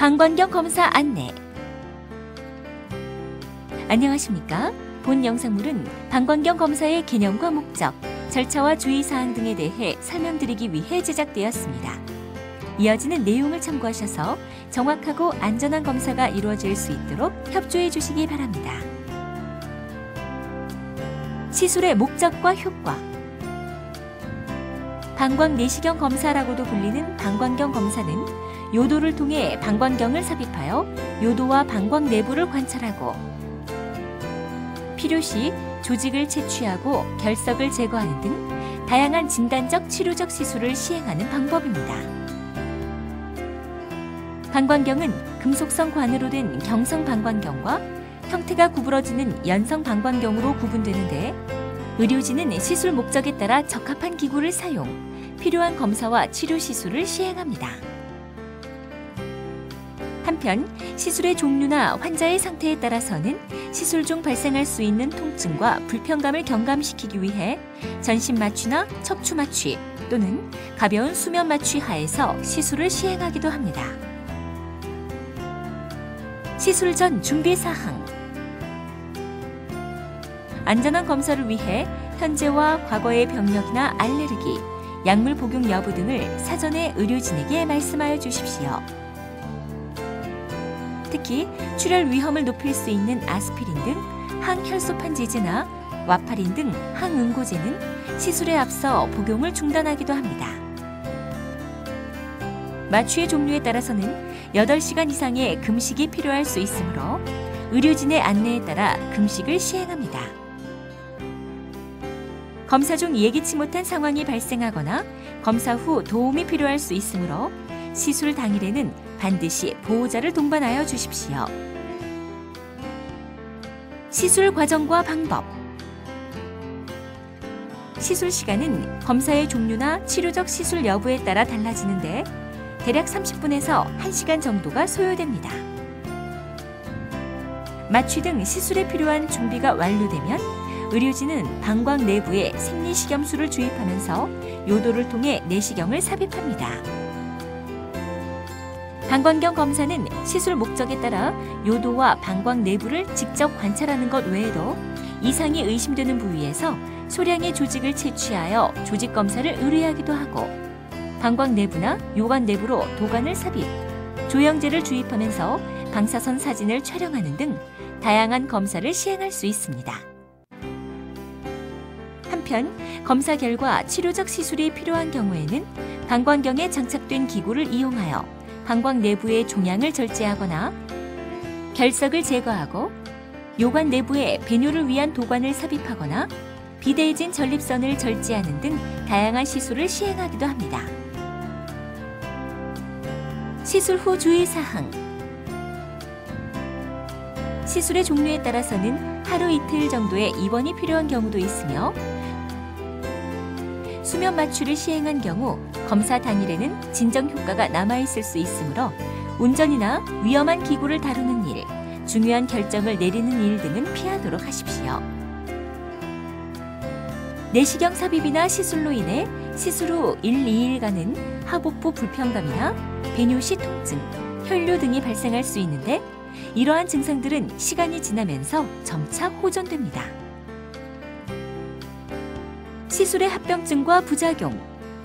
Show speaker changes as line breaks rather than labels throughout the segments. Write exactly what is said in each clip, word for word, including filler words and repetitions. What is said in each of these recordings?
방광경 검사 안내. 안녕하십니까? 본 영상물은 방광경 검사의 개념과 목적, 절차와 주의사항 등에 대해 설명드리기 위해 제작되었습니다. 이어지는 내용을 참고하셔서 정확하고 안전한 검사가 이루어질 수 있도록 협조해 주시기 바랍니다. 시술의 목적과 효과. 방광 내시경 검사라고도 불리는 방광경 검사는 요도를 통해 방광경을 삽입하여 요도와 방광 내부를 관찰하고 필요시 조직을 채취하고 결석을 제거하는 등 다양한 진단적 치료적 시술을 시행하는 방법입니다. 방광경은 금속성 관으로 된 경성 방광경과 형태가 구부러지는 연성 방광경으로 구분되는데, 의료진은 시술 목적에 따라 적합한 기구를 사용, 필요한 검사와 치료 시술을 시행합니다. 한편 시술의 종류나 환자의 상태에 따라서는 시술 중 발생할 수 있는 통증과 불편감을 경감시키기 위해 전신 마취나 척추 마취 또는 가벼운 수면 마취 하에서 시술을 시행하기도 합니다. 시술 전 준비 사항. 안전한 검사를 위해 현재와 과거의 병력이나 알레르기, 약물 복용 여부 등을 사전에 의료진에게 말씀하여 주십시오. 특히 출혈 위험을 높일 수 있는 아스피린 등 항혈소판지제나 와파린 등 항응고제는 시술에 앞서 복용을 중단하기도 합니다. 마취의 종류에 따라서는 여덟 시간 이상의 금식이 필요할 수 있으므로 의료진의 안내에 따라 금식을 시행합니다. 검사 중 예기치 못한 상황이 발생하거나 검사 후 도움이 필요할 수 있으므로 시술 당일에는 반드시 보호자를 동반하여 주십시오. 시술 과정과 방법. 시술 시간은 검사의 종류나 치료적 시술 여부에 따라 달라지는데 대략 삼십 분에서 한 시간 정도가 소요됩니다. 마취 등 시술에 필요한 준비가 완료되면 의료진은 방광 내부에 생리식염수를 주입하면서 요도를 통해 내시경을 삽입합니다. 방광경 검사는 시술 목적에 따라 요도와 방광 내부를 직접 관찰하는 것 외에도 이상이 의심되는 부위에서 소량의 조직을 채취하여 조직 검사를 의뢰하기도 하고, 방광 내부나 요관 내부로 도관을 삽입, 조영제를 주입하면서 방사선 사진을 촬영하는 등 다양한 검사를 시행할 수 있습니다. 한편 검사 결과 치료적 시술이 필요한 경우에는 방광경에 장착된 기구를 이용하여 방광 내부의 종양을 절제하거나 결석을 제거하고 요관 내부에 배뇨를 위한 도관을 삽입하거나 비대해진 전립선을 절제하는 등 다양한 시술을 시행하기도 합니다. 시술 후 주의사항. 시술의 종류에 따라서는 하루 이틀 정도의 입원이 필요한 경우도 있으며, 수면 마취를 시행한 경우 검사 당일에는 진정 효과가 남아있을 수 있으므로 운전이나 위험한 기구를 다루는 일, 중요한 결정을 내리는 일 등은 피하도록 하십시오. 내시경 삽입이나 시술로 인해 시술 후 일, 이 일간은 하복부 불편감이나 배뇨시 통증, 혈뇨 등이 발생할 수 있는데, 이러한 증상들은 시간이 지나면서 점차 호전됩니다. 시술의 합병증과 부작용.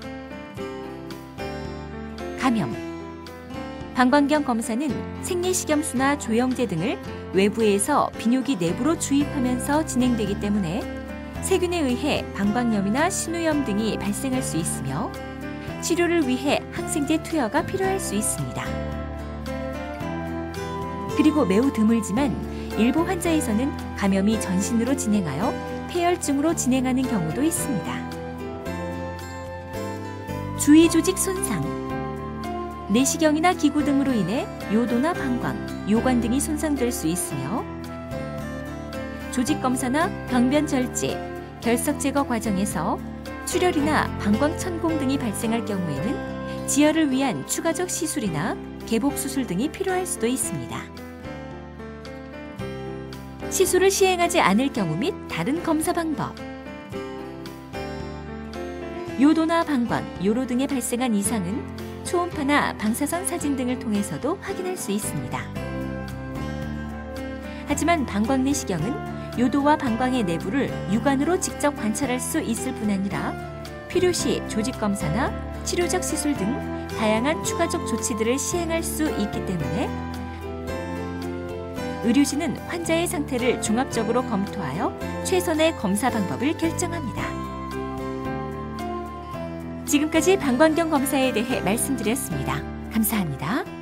감염. 방광경 검사는 생리식염수나 조영제 등을 외부에서 비뇨기 내부로 주입하면서 진행되기 때문에 세균에 의해 방광염이나 신우염 등이 발생할 수 있으며, 치료를 위해 항생제 투여가 필요할 수 있습니다. 그리고 매우 드물지만 일부 환자에서는 감염이 전신으로 진행하여 폐혈증으로 진행하는 경우도 있습니다. 주위 조직 손상. 내시경이나 기구 등으로 인해 요도나 방광, 요관 등이 손상될 수 있으며, 조직 검사나 병변 절제, 결석 제거 과정에서 출혈이나 방광 천공 등이 발생할 경우에는 지혈을 위한 추가적 시술이나 개복 수술 등이 필요할 수도 있습니다. 시술을 시행하지 않을 경우 및 다른 검사 방법. 요도나 방광, 요로 등에 발생한 이상은 초음파나 방사선 사진 등을 통해서도 확인할 수 있습니다. 하지만 방광 내시경은 요도와 방광의 내부를 육안으로 직접 관찰할 수 있을 뿐 아니라 필요시 조직 검사나 치료적 시술 등 다양한 추가적 조치들을 시행할 수 있기 때문에 의료진은 환자의 상태를 종합적으로 검토하여 최선의 검사 방법을 결정합니다. 지금까지 방광경 검사에 대해 말씀드렸습니다. 감사합니다.